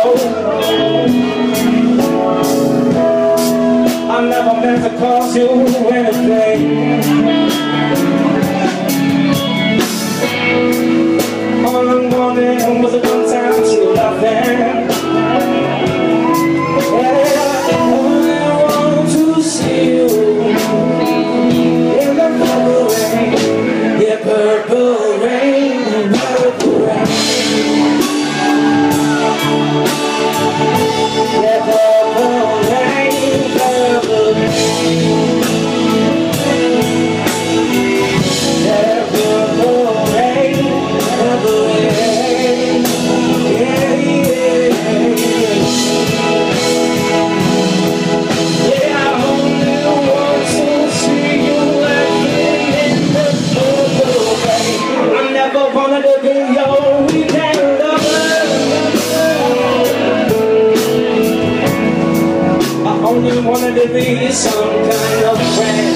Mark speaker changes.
Speaker 1: I never meant to cause you anything. All I wanted was a good time to laughing. Yeah, all I want to see you in the purple rain. Yeah, purple rain, purple rain. Yeah, purple rain, purple rain. Yeah, purple rain, purple rain. Yeah, yeah, yeah, I only want to see you laughing in the purple rain. I never wanted to be your weekend lover. I only wanted to be some kind of friend.